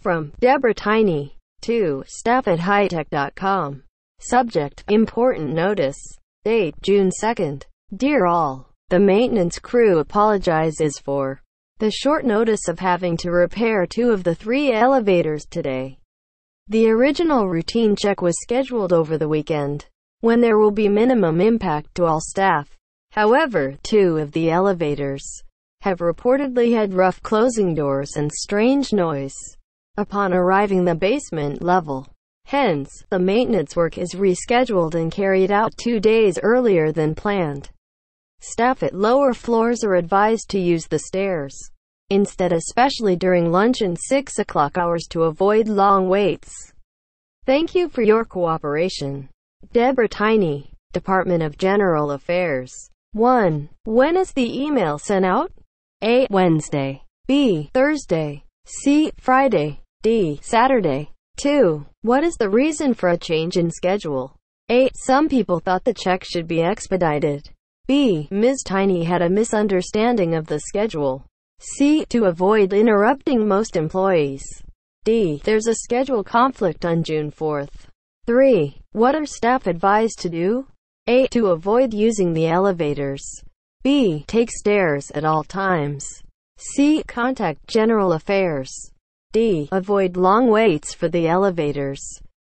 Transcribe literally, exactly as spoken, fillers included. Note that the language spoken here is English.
From Deborah Tiny. To staff at hitech dot com. Subject: Important notice. Date: June second. Dear all, the maintenance crew apologizes for the short notice of having to repair two of the three elevators today. The original routine check was scheduled over the weekend, when there will be minimum impact to all staff. However, two of the elevators have reportedly had rough closing doors and strange noise upon arriving the basement level. Hence, the maintenance work is rescheduled and carried out two days earlier than planned. Staff at lower floors are advised to use the stairs instead, especially during lunch and six o'clock hours, to avoid long waits. Thank you for your cooperation. Deborah Tiny, Department of General Affairs. one. When is the email sent out? A. Wednesday. B. Thursday. C. Friday. D. Saturday. two. What is the reason for a change in schedule? A. Some people thought the check should be expedited. B. Miz Tiny had a misunderstanding of the schedule. C. To avoid interrupting most employees. D. There's a schedule conflict on June fourth. three. What are staff advised to do? A. To avoid using the elevators. B. Take stairs at all times. C. Contact General Affairs. D. Avoid long waits for the elevators.